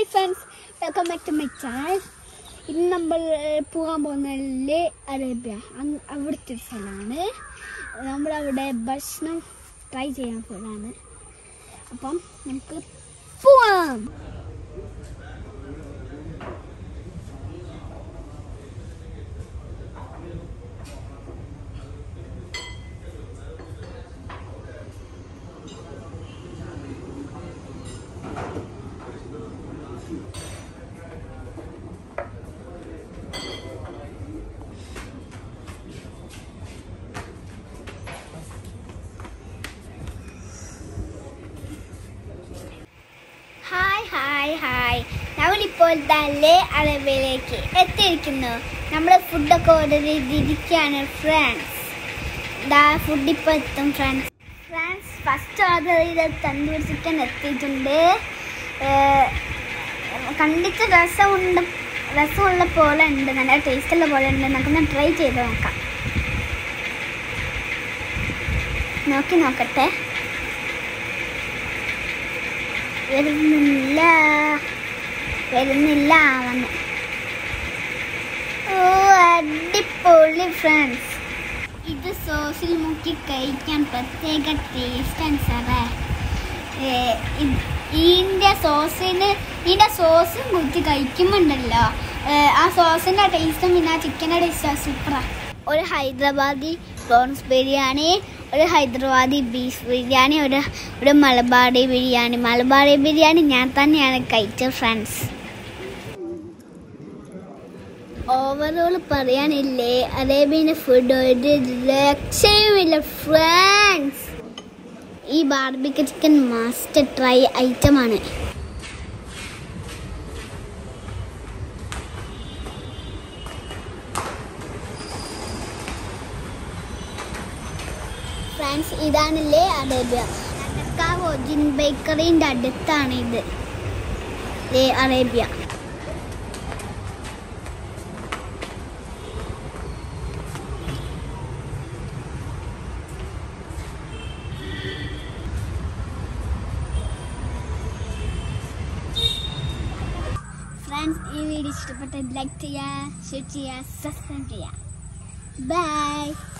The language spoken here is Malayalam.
Hi friends, welcome back to my channel. ഇന്ന് നമ്മൾ പോകാൻ പോകുന്നത് അറേബ്യ അവിടുത്തെ സ്ഥലമാണ്. നമ്മളവിടെ ഭക്ഷണം ട്രൈ ചെയ്യാൻ പോകാനാണ്. അപ്പം നമുക്ക് പോവാം. ഹായ് നമ്മളിപ്പോൾ തന്നെ അറേബ്യയിലേക്ക് എത്തിയിരിക്കുന്നു. നമ്മൾ ഫുഡൊക്കെ ഓർഡർ ചെയ്തിരിക്കുകയാണ് ഫ്രണ്ട്സ്. ഫുഡ് ഇപ്പോൾ എത്തും ഫ്രണ്ട്സ്. ഫസ്റ്റ് ഓർഡർ ചെയ്ത തന്തൂരി ചിക്കൻ എത്തിയിട്ടുണ്ട്. കണ്ടിട്ട് രസമുള്ള പോലെ ഉണ്ട്, നല്ല ടേസ്റ്റുള്ള പോലെ ഉണ്ട്. നമുക്കൊന്ന് ട്രൈ ചെയ്ത് നോക്കാം. നോക്കട്ടെ. വരുന്നില്ല വന്ന്. ഓ അടിപൊളി ഫ്രണ്ട്സ്. ഇത് സോസിൽ മുക്കി കഴിക്കാൻ പ്രത്യേക ടേസ്റ്റാണ് സാറേ. ഇതിൻ്റെ സോസും കുത്തി കഴിക്കുമ്പോണ്ടല്ലോ, ആ സോസിൻ്റെ ടേസ്റ്റും പിന്നെ ആ ചിക്കൻ്റെ ടേസ്റ്റും സൂപ്പറാണ്. ഒരു ഹൈദരാബാദി പ്രോൺസ് ബിരിയാണി, ഒരു ഹൈദരാബാദി ബീഫ് ബിരിയാണി, ഒരു മലബാറി ബിരിയാണി ഞാൻ തന്നെയാണ് കഴിച്ചത് ഫ്രണ്ട്സ്. ഓവറോൾ പറയാനില്ലേ, അറേബ്യൻ ഫുഡ് ഒരു രക്ഷയുമില്ല ഫ്രണ്ട്സ്. ഈ ബാർബിക്യൂ ചിക്കൻ മസ്റ്റ് ട്രൈ ഐറ്റമാണ്. ഫ്രണ്ട്സ്, ഇതാണല്ലേ അറേബ്യ. ജിൻ ബേക്കറിൻ്റെ അടുത്താണ് ഇത് അറേബ്യ. ഫ്രണ്ട്സ്, ഈ വീഡിയോ ഇഷ്ടപ്പെട്ട ലൈക്ക് ചെയ്യുക, ഷെയർ ചെയ്യുക, സബ്സ്ക്രൈബ് ചെയ്യുക. ബൈ.